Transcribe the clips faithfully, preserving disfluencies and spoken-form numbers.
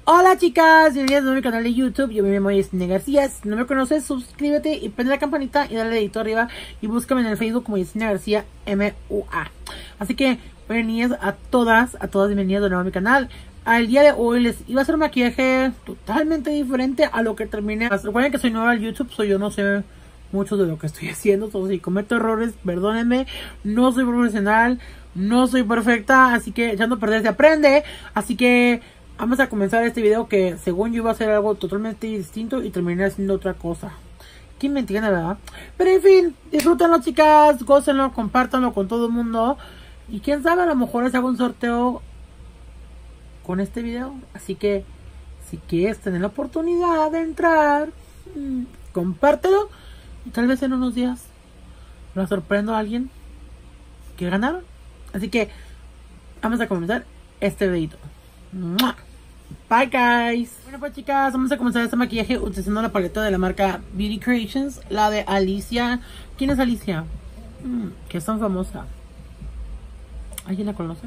Hola chicas, bienvenidas a mi canal de YouTube. Yo me llamo Yesenia García. Si no me conoces, suscríbete y prende la campanita y dale dedito arriba. Y búscame en el Facebook como Yesenia García M U A. Así que bienvenidas a todas, a todas bienvenidas de nuevo a mi canal. Al día de hoy les iba a hacer un maquillaje totalmente diferente a lo que terminé. Recuerden que soy nueva al YouTube, soy yo no sé mucho de lo que estoy haciendo. Entonces si cometo errores, perdónenme. No soy profesional, no soy perfecta, así que echando a perder se aprende. Así que vamos a comenzar este video que según yo iba a hacer algo totalmente distinto y terminé haciendo otra cosa. ¿Quién me entiende, verdad? Pero en fin, disfrútenlo chicas, gócenlo, compártanlo con todo el mundo. Y quién sabe, a lo mejor les hago un sorteo con este video. Así que si quieres tener la oportunidad de entrar, mmm, compártelo. Y tal vez en unos días lo sorprendo a alguien que ganaron. Así que vamos a comenzar este video. ¡Mua! Bye guys. Bueno pues chicas, vamos a comenzar este maquillaje utilizando la paleta de la marca Beauty Creations, la de Alicia. ¿Quién es Alicia? Mm, que es tan famosa. ¿Alguien la conoce?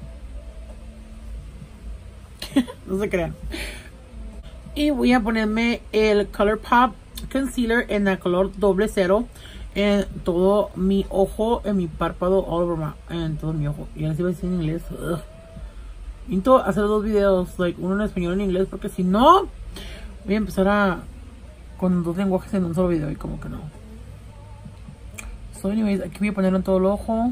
No se crean. Y voy a ponerme el ColourPop Concealer en el color doble cero en todo mi ojo, en mi párpado, all over my, en todo mi ojo. Y ahora sí voy a decir en inglés. Ugh. Intento hacer dos videos, like, uno en español y en inglés, porque si no voy a empezar a con dos lenguajes en un solo video y como que no. So anyways, aquí voy a ponerlo en todo el ojo.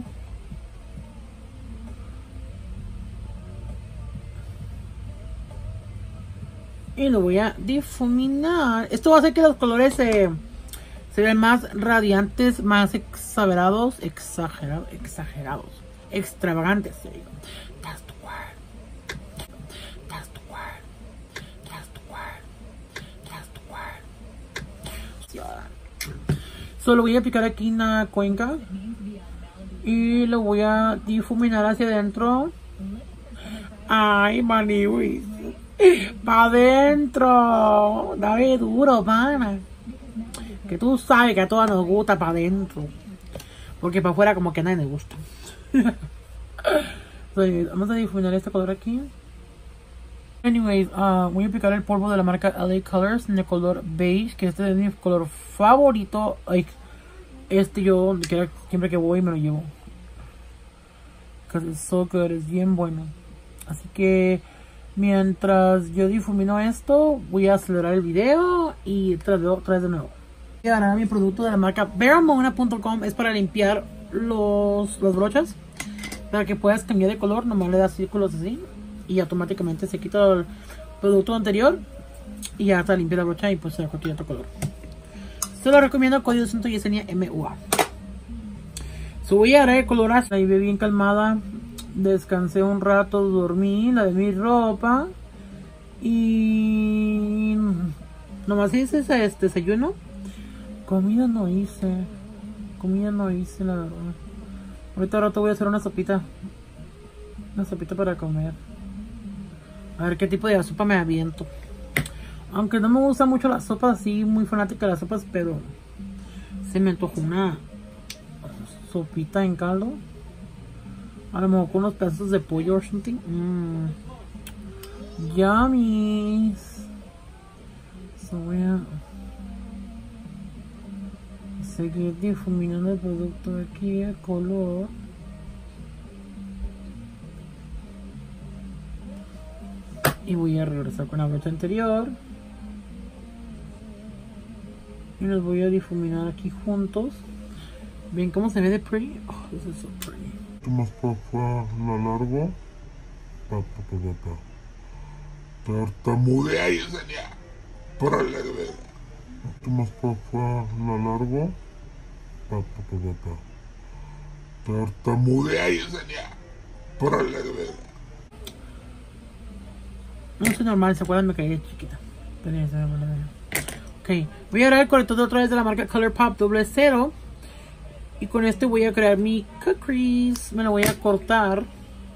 Y lo voy a difuminar. Esto va a hacer que los colores se, se vean más radiantes, más exagerados, exagerados, exagerados, extravagantes. There you go. That's the word. That's the word. That's the word. That's the word. Solo voy a aplicar aquí en la cuenca y lo voy a difuminar hacia adentro. Ay, maniwis. Pa' adentro. Dale duro, pana. Que tú sabes que a todas nos gusta pa' adentro. Porque para afuera como que a nadie le gusta. So, vamos a difuminar este color aquí. Anyways, uh, voy a aplicar el polvo de la marca L A Colors en el color beige, que este es mi color favorito. Like, este yo siempre que voy me lo llevo. Because it's so good, es bien bueno. Así que mientras yo difumino esto, voy a acelerar el video y te lo veo otra vez de nuevo. Voy a ganar mi producto de la marca Veramona punto com. Es para limpiar los, los brochas, para que puedas cambiar de color. Nomás le das círculos así y automáticamente se quita el producto anterior y ya está limpia la brocha y pues se contiene otro color. Se lo recomiendo, código Santo Yesenia M U A. So, voy a agarrar el color azul. Ahí ve bien calmada. Descansé un rato, dormí, lavé mi ropa y nomás hice ese este desayuno. Comida no hice, comida no hice la verdad. Ahorita rato voy a hacer una sopita, una sopita para comer. A ver qué tipo de sopa me aviento. Aunque no me gusta mucho la sopa, así muy fanática de las sopas, pero se me antojó una sopita en caldo. A lo mejor con unos pedazos de pollo o something. Mmm. Yummy. So voy a seguir difuminando el producto de aquí a color. Y voy a regresar con la brocha anterior. Y los voy a difuminar aquí juntos. ¿Ven cómo se ve de pretty? Oh, this is so pretty. Más para afuera, la largo. Pa, pa, pa, pa, pa. Tartamudea, Yesenia. Para la verdad. Más para afuera, la largo. Pa, pa, pa, pa, pa. Tartamudea, Yesenia. Para la verdad. No soy normal, se acuerdan, me caí de chiquita. Ok, voy a agarrar el corrector de otra vez de la marca ColourPop doble cero. Y con este voy a crear mi cut crease. Me lo voy a cortar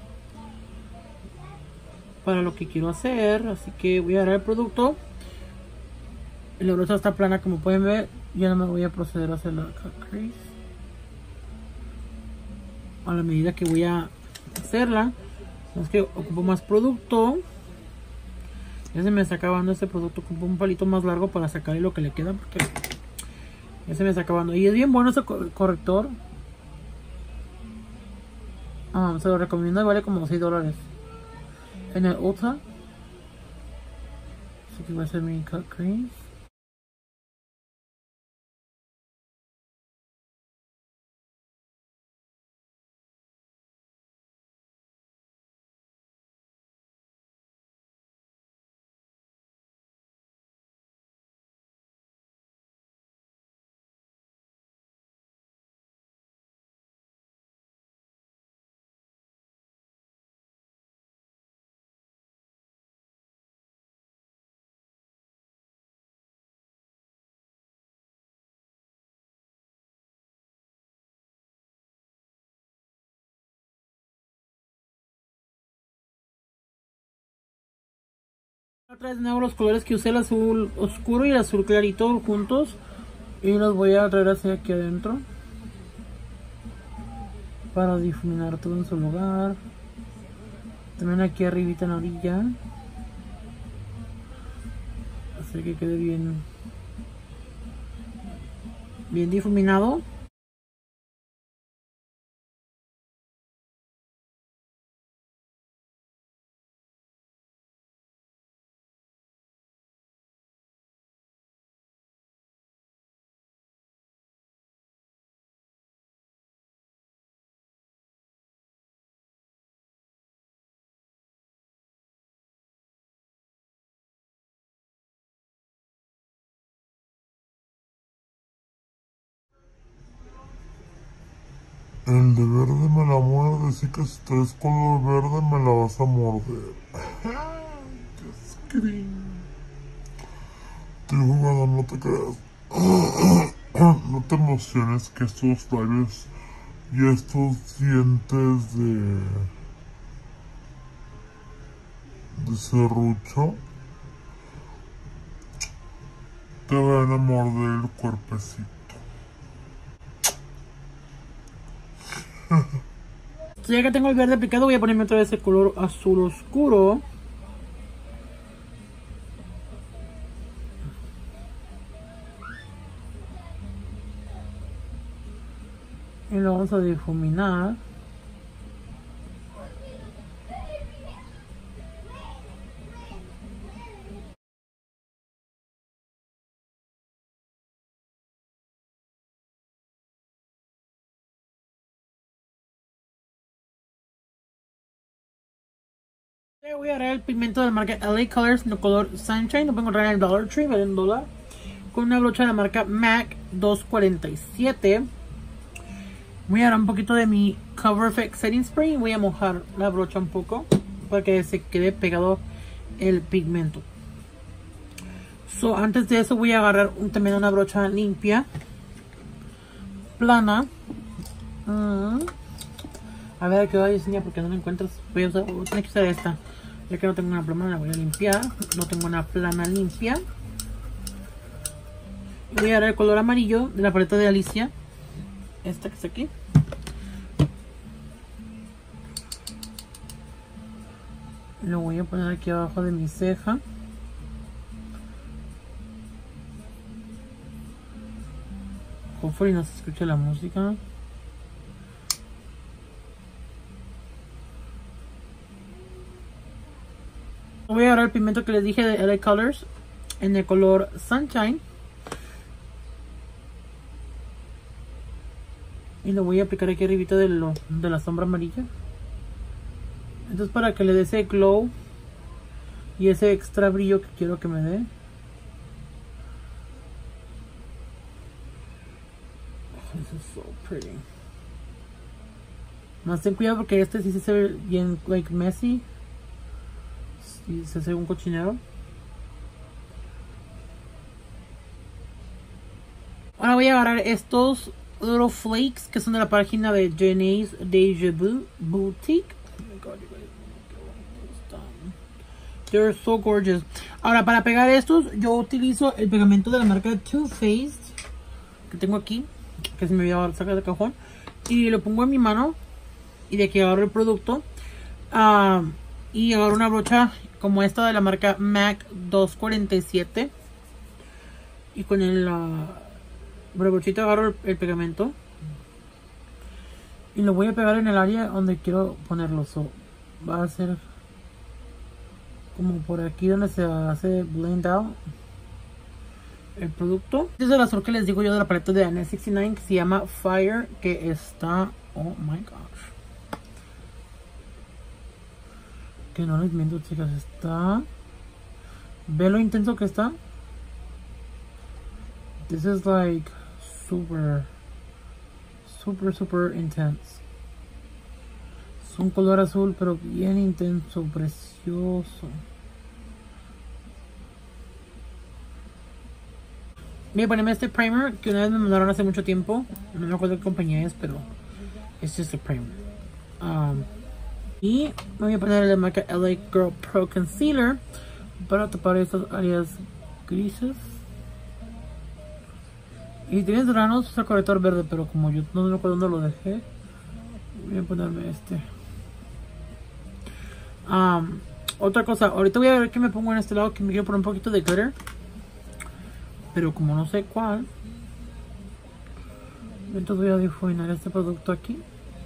para lo que quiero hacer. Así que voy a agarrar el producto. La brocha está plana, como pueden ver. Ya no me voy a proceder a hacer la cut crease a la medida que voy a hacerla. Es que ocupo más producto. Ya se me está acabando este producto. Compro un palito más largo para sacarle lo que le queda, porque ya se me está acabando. Y es bien bueno ese corrector. Ah, se lo recomiendo y vale como seis dólares. En el Ulta. Así que voy a hacer mi cut crease. Otra vez de nuevo los colores que usé, el azul oscuro y el azul clarito juntos. Y los voy a traer hacia aquí adentro. Para difuminar todo en su lugar. También aquí arribita en la orilla. Así que quede bien. Bien difuminado. El de verde me la muerde, así que si traes color verde me la vas a morder. ¡Qué screen! Estoy jugando, no te creas. No te emociones que estos labios y estos dientes de... de serrucho te van a morder el cuerpecito. Ya que tengo el verde aplicado, voy a ponerme otra vez el color azul oscuro. Y lo vamos a difuminar. Voy a agarrar el pigmento de la marca L A Colors en el color Sunshine. Lo voy a encontrar en el Dollar Tree, vale un dólar. Con una brocha de la marca MAC dos cuarenta y siete. Voy a agarrar un poquito de mi Cover Effect Setting Spray y voy a mojar la brocha un poco para que se quede pegado el pigmento. So, antes de eso voy a agarrar un, también una brocha limpia, plana. Mm. A ver, que voy a diseñar porque no la encuentras. Voy a usar, voy a tener que usar esta. Ya que no tengo una plana, la voy a limpiar. No tengo una plana limpia. Y voy a agarrar el color amarillo de la paleta de Alicia. Esta que está aquí. Lo voy a poner aquí abajo de mi ceja. Hopefully no se escucha la música. Voy a agarrar el pigmento que les dije de L A Colors en el color Sunshine. Y lo voy a aplicar aquí arribita de, lo, de la sombra amarilla. Entonces para que le dé ese glow y ese extra brillo que quiero que me dé. This is so pretty. Más ten cuidado porque este sí se ve bien like messy. Y se hace un cochinero. Ahora voy a agarrar estos little flakes que son de la página de Janae's Deja Vu Boutique. Oh my God, you guys, qué bonitos están. They're so gorgeous. Ahora para pegar estos yo utilizo el pegamento de la marca Too Faced que tengo aquí, que se me olvidó sacar del cajón, y lo pongo en mi mano y de aquí agarro el producto. Uh, Y agarro una brocha como esta de la marca MAC doscientos cuarenta y siete. Y con el uh, brochita agarro el, el pegamento. Y lo voy a pegar en el área donde quiero ponerlo. So, va a ser como por aquí donde se hace blend out el producto. Este es el azul que les digo yo de la paleta de Anne sesenta y nueve, que se llama Fire, que está, oh my gosh, que no les miento, chicas, está, ve lo intenso que está. This is like super super super intense. Es un color azul pero bien intenso, precioso. Voy a ponerme este primer que una vez me mandaron hace mucho tiempo. No me acuerdo qué compañía es, pero es just a primer. Um, y me voy a poner el de marca L A Girl Pro Concealer para tapar estas áreas grises. Y tienes granos, usa corrector verde, pero como yo no me acuerdo dónde lo dejé, voy a ponerme este. Um, otra cosa, ahorita voy a ver qué me pongo en este lado, que me quiero poner un poquito de glitter. Pero como no sé cuál, entonces voy a difuminar este producto aquí.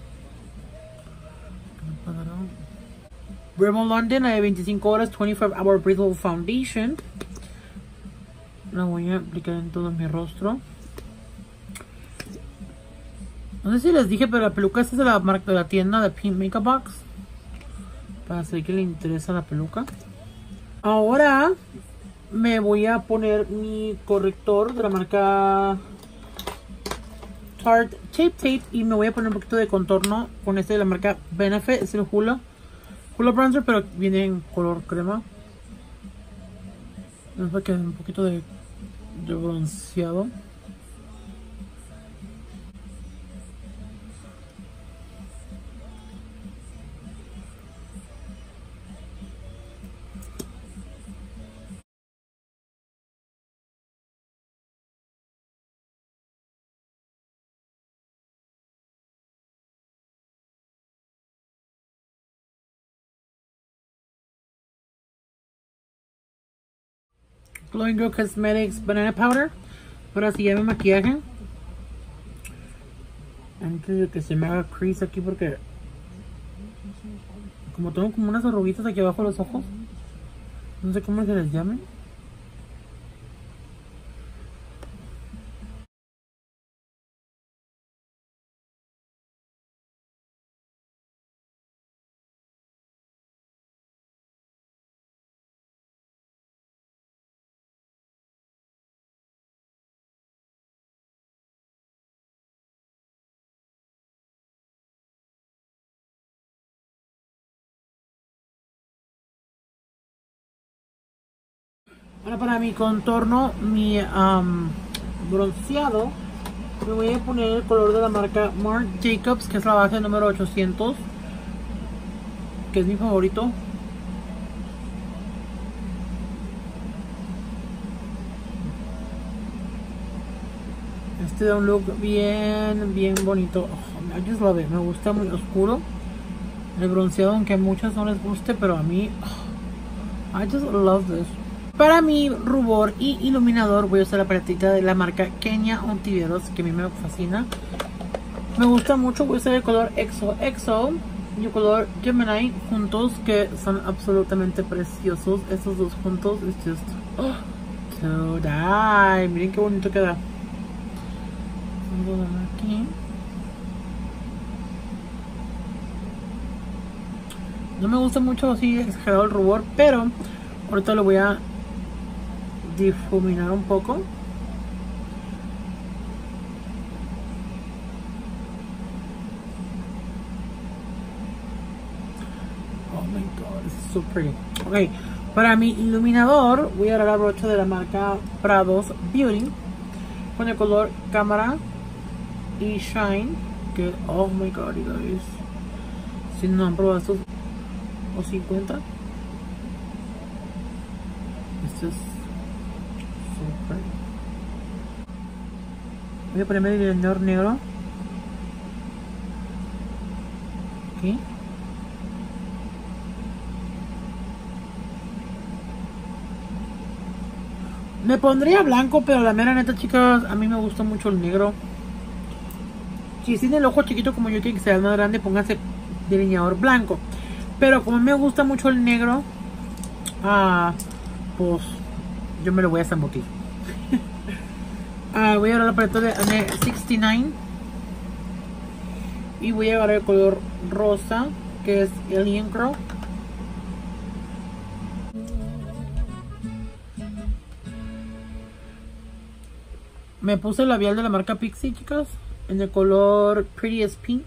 Rimmel London, la de veinticinco horas, veinticinco hour Breathable Foundation. La voy a aplicar en todo mi rostro. No sé si les dije, pero la peluca esta es de la marca de la tienda de Pink Makeup Box. Para saber que le interesa la peluca. Ahora me voy a poner mi corrector de la marca Tarte Shape Tape. Y me voy a poner un poquito de contorno con este de la marca Benefit. Es el Hula Hula Bronzer, pero viene en color crema. Es para que un poquito de, de bronceado. Glowing Glow Cosmetics Banana Powder para sellar mi maquillaje antes de que se me haga crease aquí, porque como tengo como unas arruguitas aquí abajo de los ojos, no sé cómo se les llame. Ahora para mi contorno, mi um, bronceado, me voy a poner el color de la marca Marc Jacobs, que es la base número ochocientos, que es mi favorito. Este da un look bien, bien bonito. Oh, I just love it. Me gusta muy oscuro el bronceado, aunque a muchas no les guste, pero a mí, oh, I just love this. Para mi rubor y iluminador voy a usar la paletita de la marca Kenya Ontiveros, que a mí me fascina. Me gusta mucho. Voy a usar el color Exo Exo y el color Gemini juntos, que son absolutamente preciosos. Estos dos juntos es just oh, to die. Miren qué bonito queda. Aquí. No me gusta mucho así exagerado el rubor, pero ahorita lo voy a difuminar un poco. Oh my god, it's so pretty. Ok, para mi iluminador voy a agarrar la brocha de la marca Prados Beauty con el color Cámara y Shine, que oh my god, you guys, si no han probado estos o cincuenta, esto es super. Voy a ponerme el iluminador negro aquí Me pondría blanco, pero la mera neta, chicas, a mí me gusta mucho el negro. Si tiene el ojo chiquito como yo quiero que sea más grande, pónganse delineador blanco. Pero como me gusta mucho el negro, ah, pues yo me lo voy a zambutir. ah, voy a agarrar la paleta de sesenta y nueve y voy a agarrar el color rosa, que es Alien Crow. Me puse el labial de la marca Pixie, chicas, en el color Pretty as Pink.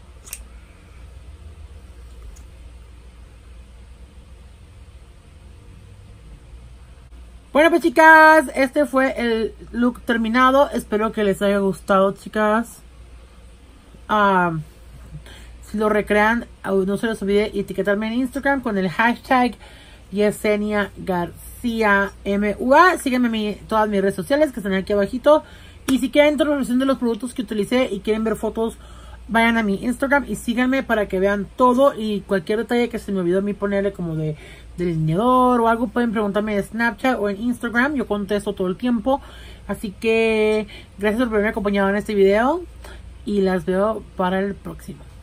Bueno, pues chicas, este fue el look terminado. Espero que les haya gustado, chicas. Uh, si lo recrean, no se les olvide etiquetarme en Instagram con el hashtag Yesenia García M U A. Síganme en mi, todas mis redes sociales que están aquí abajito. Y si quieren información de los productos que utilicé y quieren ver fotos, vayan a mi Instagram y síganme para que vean todo. Y cualquier detalle que se me olvidó a mí ponerle como de delineador o algo, pueden preguntarme en Snapchat o en Instagram. Yo contesto todo el tiempo. Así que gracias por haberme acompañado en este video y las veo para el próximo.